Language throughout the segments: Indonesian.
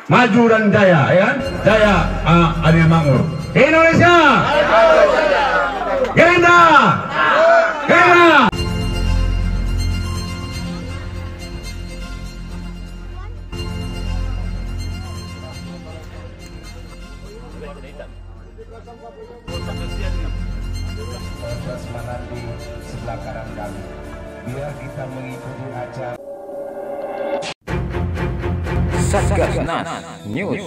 maju dan jaya, ya kan? Jaya adil makmur. Indonesia. Gerindra. Gerindra. Semangat di sebelah kanan kami. Biar kita mengikuti acara Satgasnas News.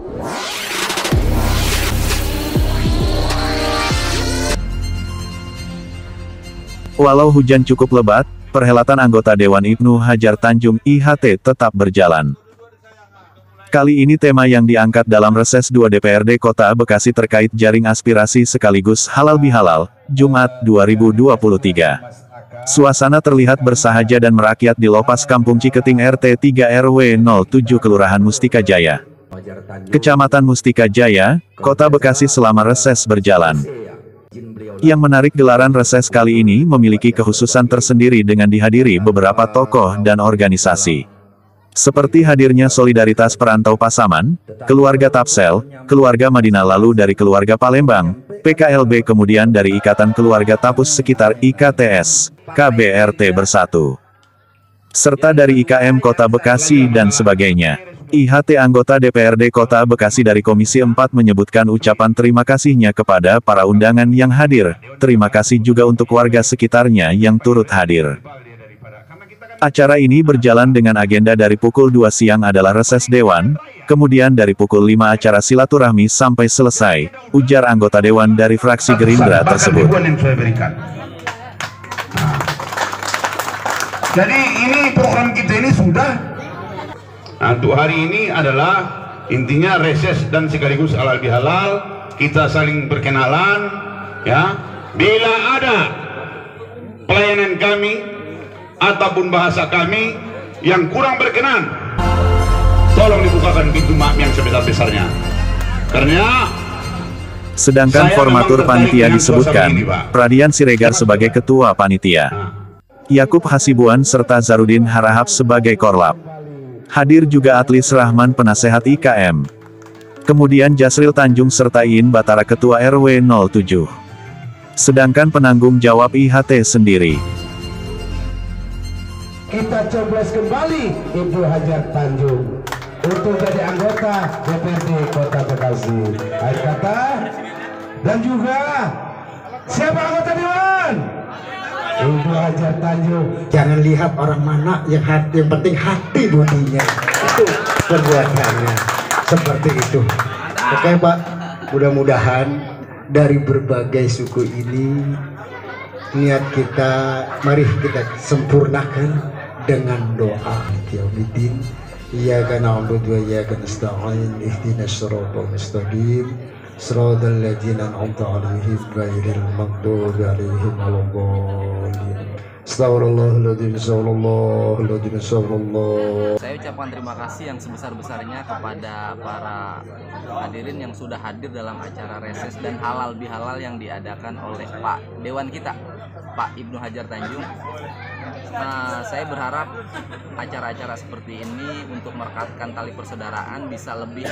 Walau hujan cukup lebat, perhelatan anggota Dewan Ibnu Hajar Tanjung (IHT) tetap berjalan. Kali ini tema yang diangkat dalam reses 2 DPRD Kota Bekasi terkait jaring aspirasi sekaligus halal bihalal, Jumat 2023. Suasana terlihat bersahaja dan merakyat di Lopas Kampung Ciketing RT 3 RW 07 Kelurahan Mustika Jaya, Kecamatan Mustika Jaya, Kota Bekasi selama reses berjalan. Yang menarik, gelaran reses kali ini memiliki kekhususan tersendiri dengan dihadiri beberapa tokoh dan organisasi. Seperti hadirnya Solidaritas Perantau Pasaman, Keluarga Tapsel, Keluarga Madinah, lalu dari Keluarga Palembang, PKLB, kemudian dari Ikatan Keluarga Tapus Sekitar IKTS, KBRT Bersatu, serta dari IKM Kota Bekasi dan sebagainya. IHT anggota DPRD Kota Bekasi dari Komisi 4 menyebutkan ucapan terima kasihnya kepada para undangan yang hadir. Terima kasih juga untuk warga sekitarnya yang turut hadir. Acara ini berjalan dengan agenda dari pukul 2 siang adalah reses Dewan, kemudian dari pukul 5 acara silaturahmi sampai selesai, ujar anggota Dewan dari fraksi Gerindra tersebut. Jadi ini program kita ini sudah. Nah, untuk hari ini adalah intinya reses dan sekaligus halal bihalal, kita saling berkenalan, ya. Bila ada pelayanan kami ataupun bahasa kami yang kurang berkenan, tolong dibukakan pintu maaf yang sebesar-besarnya. Karena sedangkan formatur panitia disebutkan, Pradian Siregar sebagai ketua panitia, Yakub Hasibuan serta Zarudin Harahap sebagai korlap. Hadir juga Atlis Rahman penasehat IKM. Kemudian Jasril Tanjung serta Iin Batara ketua RW 07. Sedangkan penanggung jawab IHT sendiri, kita coblos kembali Ibnu Hajar Tanjung untuk jadi anggota DPRD Kota Bekasi. Akhir kata, dan juga siapa anggota Dewan? Ibnu Hajar Tanjung. Jangan lihat orang mana yang hati, yang penting hati bodinya, itu perbuatannya seperti itu. Oke Pak, mudah-mudahan dari berbagai suku ini niat kita, mari kita sempurnakan dengan doa Yaumiddin. Iyyaka na'budu wa iyyaka nasta'in ihdinas siratal mustaqim siratal ladzina an'amta 'alaihim ghairil maghdubi 'alaihim waladdallin. Astagfirullahaladzim. Saya ucapkan terima kasih yang sebesar-besarnya kepada para hadirin yang sudah hadir dalam acara reses dan halal bihalal yang diadakan oleh Pak Dewan kita, Pak Ibnu Hajar Tanjung. Saya berharap acara-acara seperti ini untuk merekatkan tali persaudaraan bisa lebih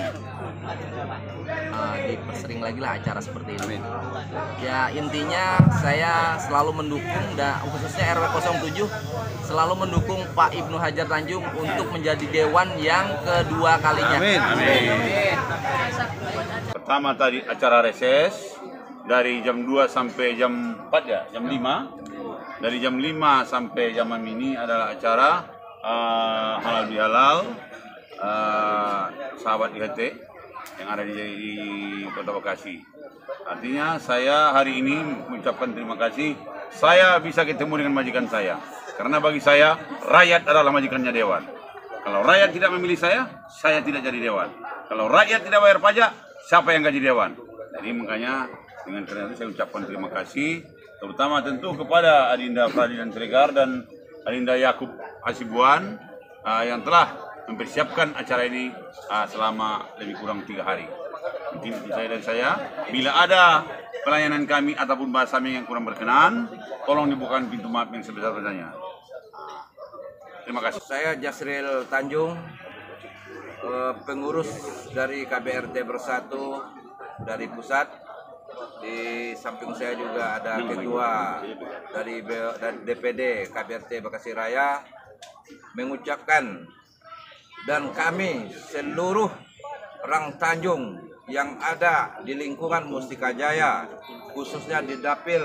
dipersering lagi lah acara seperti ini. Ya intinya saya selalu mendukung, dan khususnya RW 07 selalu mendukung Pak Ibnu Hajar Tanjung untuk menjadi dewan yang kedua kalinya. Amin. Amin. Pertama tadi acara reses dari jam 2 sampai jam 4 ya, jam 5. Dari jam 5 sampai jam 6 ini adalah acara halal bihalal sahabat IHT yang ada di Kota Bekasi. Artinya saya hari ini mengucapkan terima kasih. Saya bisa ketemu dengan majikan saya. Karena bagi saya, rakyat adalah majikannya dewan. Kalau rakyat tidak memilih saya tidak jadi dewan. Kalau rakyat tidak bayar pajak, siapa yang gaji dewan? Jadi makanya dengan karena itu saya ucapkan terima kasih. Terutama tentu kepada Adinda Pradian Siregar dan Adinda Yakub Hasibuan yang telah mempersiapkan acara ini selama lebih kurang 3 hari. Mungkin dari saya, bila ada pelayanan kami ataupun bahasa kami yang kurang berkenan, tolong dibukakan pintu maaf yang sebesar-besarnya. Terima kasih. Saya Jasril Tanjung, pengurus dari KBRT Bersatu dari pusat. Di samping saya juga ada ketua dari DPD KBRT Bekasi Raya, mengucapkan dan kami seluruh orang Tanjung yang ada di lingkungan Mustika Jaya, khususnya di Dapil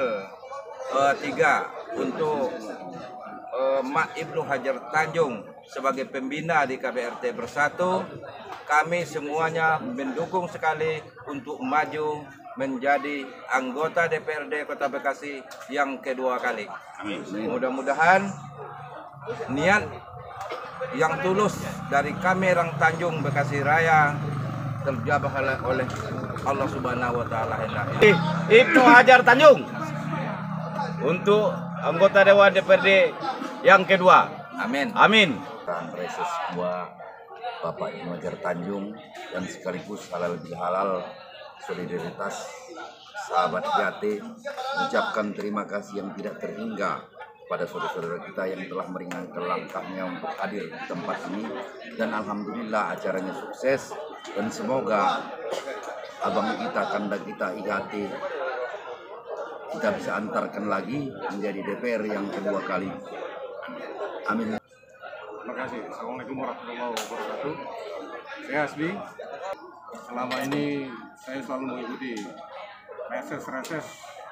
3 untuk Mak Ibnu Hajar Tanjung sebagai pembina di KBRT Bersatu, kami semuanya mendukung sekali untuk maju menjadi anggota DPRD Kota Bekasi yang kedua kali. Mudah-mudahan niat yang tulus dari kami orang Tanjung Bekasi Raya terjabah oleh Allah Subhanahu wa taala. Ibnu Hajar Tanjung untuk anggota Dewan DPRD yang kedua. Amin. Amin. Reses 2 Bapak Ibnu Hajar Tanjung dan sekaligus halal bihalal solidaritas sahabat jati, mengucapkan terima kasih yang tidak terhingga pada saudara-saudara kita yang telah meringankan langkahnya untuk hadir di tempat ini, dan alhamdulillah acaranya sukses dan semoga abang kita, kanda kita, IHT kita bisa antarkan lagi menjadi DPR yang kedua kali. Amin. Terima kasih. Assalamualaikum warahmatullahi wabarakatuh. Saya Asbi. Selama ini saya selalu mengikuti reses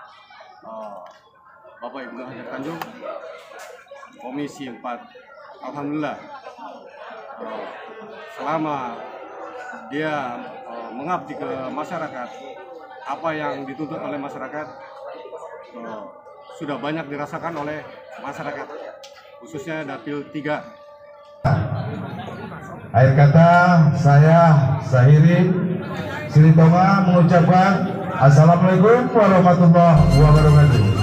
Bapak Ibnu Hajar Tanjung Komisi 4. Alhamdulillah selama dia mengabdi ke masyarakat, apa yang dituntut oleh masyarakat sudah banyak dirasakan oleh masyarakat, khususnya Dapil 3. Akhir kata saya Sahiri Silitonga mengucapkan Assalamualaikum warahmatullahi wabarakatuh.